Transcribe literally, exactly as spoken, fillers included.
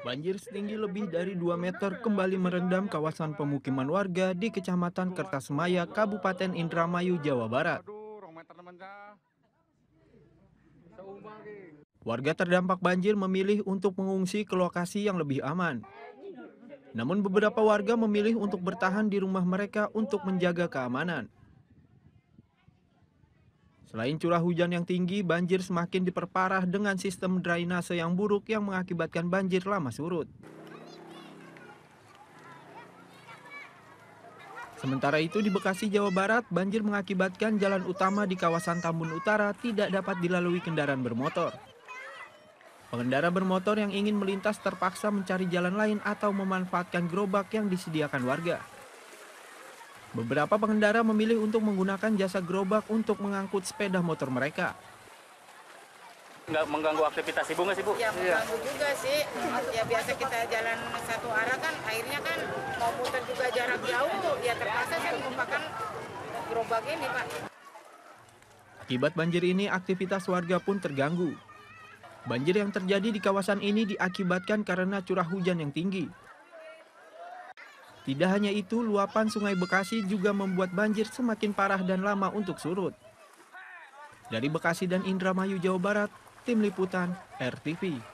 Banjir setinggi lebih dari dua meter kembali merendam kawasan pemukiman warga di Kecamatan Kertasemaya, Kabupaten Indramayu, Jawa Barat. Warga terdampak banjir memilih untuk mengungsi ke lokasi yang lebih aman. Namun beberapa warga memilih untuk bertahan di rumah mereka untuk menjaga keamanan. Selain curah hujan yang tinggi, banjir semakin diperparah dengan sistem drainase yang buruk yang mengakibatkan banjir lama surut. Sementara itu di Bekasi, Jawa Barat, banjir mengakibatkan jalan utama di kawasan Tambun Utara tidak dapat dilalui kendaraan bermotor. Pengendara bermotor yang ingin melintas terpaksa mencari jalan lain atau memanfaatkan gerobak yang disediakan warga. Beberapa pengendara memilih untuk menggunakan jasa gerobak untuk mengangkut sepeda motor mereka. Nggak mengganggu aktivitas ibu nggak sih bu? Ya mengganggu juga sih. Ya biasa kita jalan satu arah kan, akhirnya kan mau muter juga jarak jauh. Ya terpaksa saya menggunakan gerobak ini Pak. Akibat banjir ini aktivitas warga pun terganggu. Banjir yang terjadi di kawasan ini diakibatkan karena curah hujan yang tinggi. Tidak hanya itu, luapan Sungai Bekasi juga membuat banjir semakin parah dan lama untuk surut. Dari Bekasi dan Indramayu, Jawa Barat, Tim Liputan R T V.